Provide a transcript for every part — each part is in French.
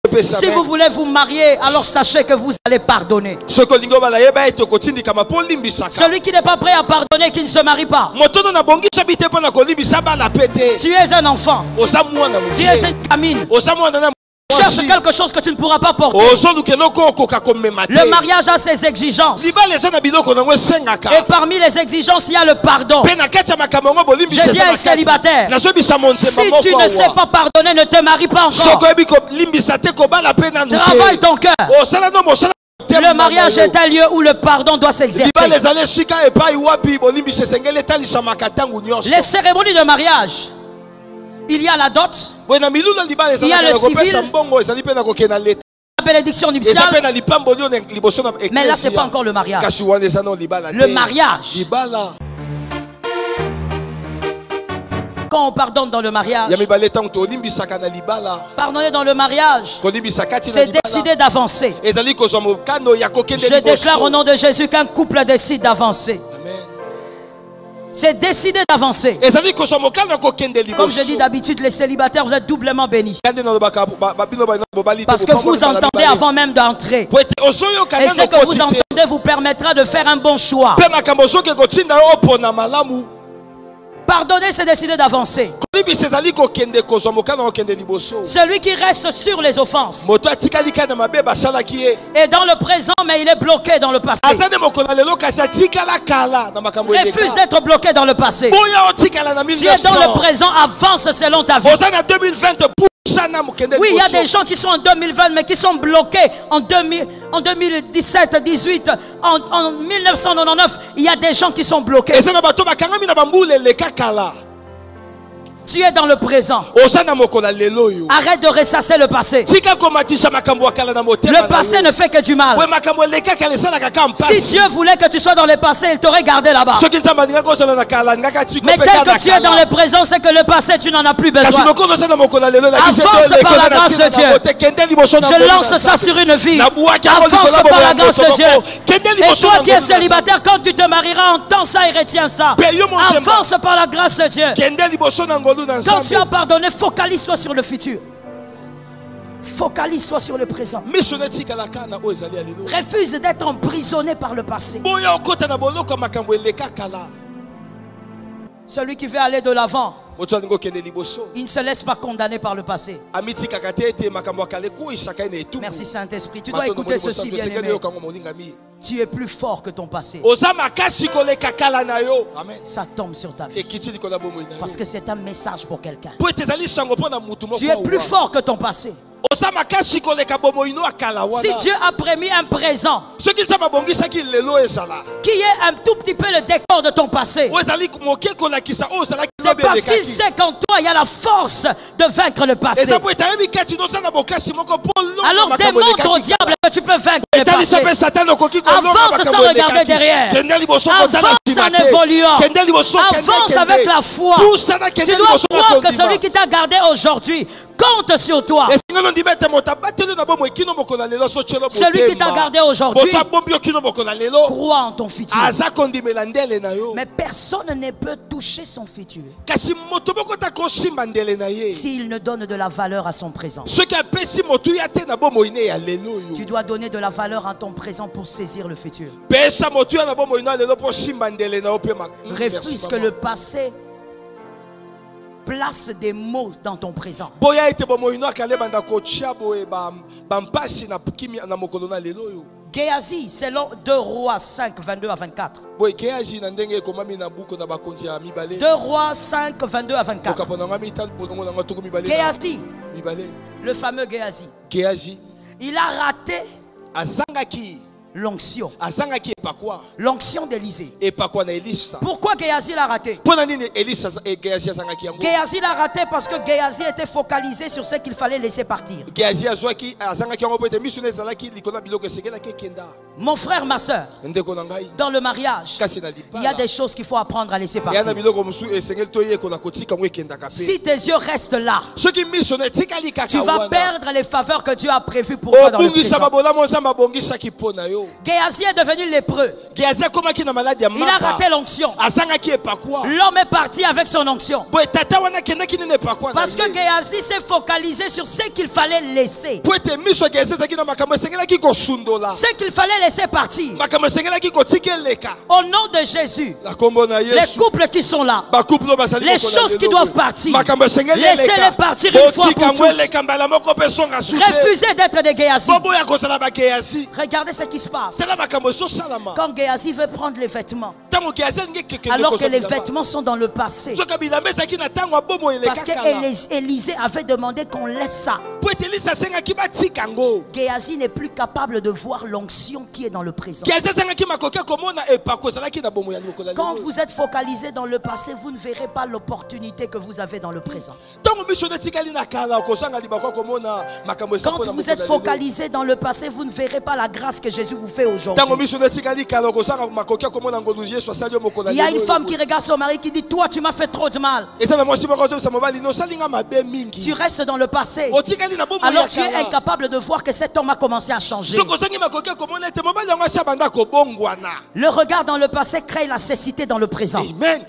Si vous voulez vous marier, alors sachez que vous allez pardonner. Celui qui n'est pas prêt à pardonner, qui ne se marie pas. Tu es un enfant. Tu es une gamine. Cherche quelque chose que tu ne pourras pas porter. Le mariage a ses exigences. Et parmi les exigences, il y a le pardon. Je dis à un célibataire, si tu ne sais pas pardonner, ne te marie pas encore. Travaille ton cœur. Le mariage est un lieu où le pardon doit s'exercer. Les cérémonies de mariage, il y a la dot, il y a le civil, la bénédiction nuptiale. Mais là, ce n'est pas encore le mariage. Le mariage. Quand on pardonne dans le mariage, pardonner dans le mariage, c'est décider d'avancer. Je déclare au nom de Jésus qu'un couple décide d'avancer. C'est décider d'avancer. Comme je dis d'habitude, les célibataires, vous êtes doublement bénis. Parce que vous entendez avant même d'entrer. Et ce que vous entendez vous permettra de faire un bon choix. Pardonner, c'est décider d'avancer. Celui qui reste sur les offenses est dans le présent, mais il est bloqué dans le passé. Refuse d'être bloqué dans le passé. Tu es dans le présent, avance selon ta vie. Oui, il y a des gens qui sont en 2020 mais qui sont bloqués en 2017, 18, en 1999. Il y a des gens qui sont bloqués. Tu es dans le présent. Arrête de ressasser le passé. Le passé ne fait que du mal. Si Dieu voulait que tu sois dans le passé, il t'aurait gardé là-bas. Mais tel que tu es dans le présent, c'est que le passé, tu n'en as plus besoin. Avance par la grâce de Dieu. Je lance ça sur une vie. Avance par la grâce de Dieu. Et toi qui es célibataire, quand tu te marieras, entends ça et retiens ça. Avance par la grâce de Dieu. Quand tu as pardonné, focalise-toi sur le futur. Focalise-toi sur le présent. Refuse d'être emprisonné par le passé. Celui qui veut aller de l'avant, il ne se laisse pas condamner par le passé. Merci Saint-Esprit. Tu dois écouter ceci, bien-aimé. Tu es plus fort que ton passé. Ça tombe sur ta vie. Parce que c'est un message pour quelqu'un. Tu es plus fort que ton passé. Si Dieu a prémis un présent qui est un tout petit peu le décor de ton passé, c'est parce qu'il sait qu'en toi il y a la force de vaincre le passé. Alors démontre au diable que tu peux vaincre le passé. Avance sans regarder derrière. Avance en évoluant. Avance avec la foi. Tu dois croire que celui qui t'a gardé aujourd'hui compte sur toi. Celui qui t'a gardé aujourd'hui croit en ton futur. Mais personne ne peut toucher son futur s'il ne donne de la valeur à son présent. Tu dois donner de la valeur à ton présent pour saisir le futur. Refuse que le passé place des mots dans ton présent. Géasi, selon 2 Rois 5, 22 à 24. 2 Rois 5, 22 à 24. Géasi, le fameux Géasi, il a raté l'onction. L'onction d'Élisée. Pourquoi Géasi l'a raté? Géasi l'a raté parce que Géasi était focalisé sur ce qu'il fallait laisser partir. Mon frère, ma soeur, dans le mariage, il y a des choses qu'il faut apprendre à laisser partir. Si tes yeux restent là, tu vas perdre les faveurs que Dieu a prévues pour toi dans le présent. Géasi est devenu lépreux. Il a raté l'onction. L'homme est parti avec son onction. Parce que Géasi s'est focalisé sur ce qu'il fallait laisser. Ce qu'il fallait laisser partir. Au nom de Jésus, les couples qui sont là, les choses qui doivent partir, laissez-les partir une fois pour toutes. Refusez d'être des Géasi. Regardez ce qui se passe. Quand Géasi veut prendre les vêtements, alors que les vêtements sont dans le passé, parce qu'Élisée avait demandé qu'on laisse ça. Géasi n'est plus capable de voir l'onction qui est dans le présent. Quand vous êtes focalisé dans le passé, vous ne verrez pas l'opportunité que vous avez dans le présent. Quand vous êtes focalisé dans le passé, vous ne verrez pas la grâce que Jésus vous fait aujourd'hui. Il y a une femme qui regarde son mari qui dit: toi tu m'as fait trop de mal. Tu restes dans le passé, alors tu es incapable de voir que cet homme a commencé à changer. Le regard dans le passé crée la cécité dans le présent.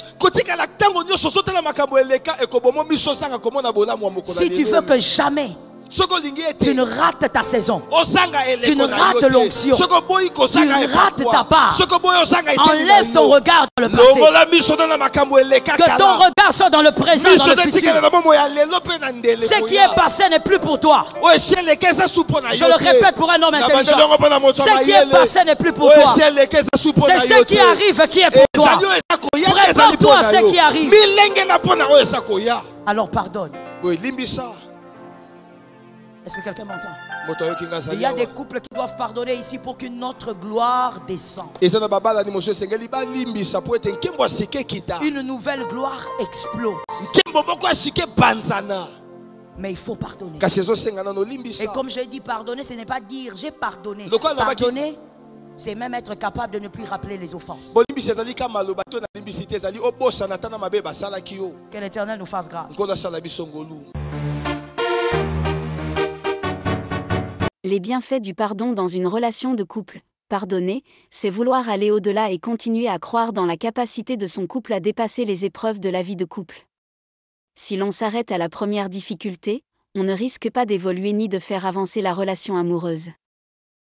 Si tu veux que jamais tu ne rates ta saison, tu ne rates l'onction, tu rates ta part, enlève ton regard dans le passé, que ton regard soit dans le présent, dans le futur. Ce qui est passé n'est plus pour toi. Je le répète pour un homme intelligent, ce qui est passé n'est plus pour toi. C'est ce qui arrive qui est pour toi. Prépare-toi à ce qui arrive. Alors pardonne. Est-ce que quelqu'un m'entend? Il y a des couples qui doivent pardonner ici pour qu'une autre gloire descende. Une nouvelle gloire explose. Mais il faut pardonner. Et comme j'ai dit pardonner, ce n'est pas dire j'ai pardonné. Pardonner, c'est même être capable de ne plus rappeler les offenses. Que l'Éternel nous fasse grâce. Les bienfaits du pardon dans une relation de couple. Pardonner, c'est vouloir aller au-delà et continuer à croire dans la capacité de son couple à dépasser les épreuves de la vie de couple. Si l'on s'arrête à la première difficulté, on ne risque pas d'évoluer ni de faire avancer la relation amoureuse.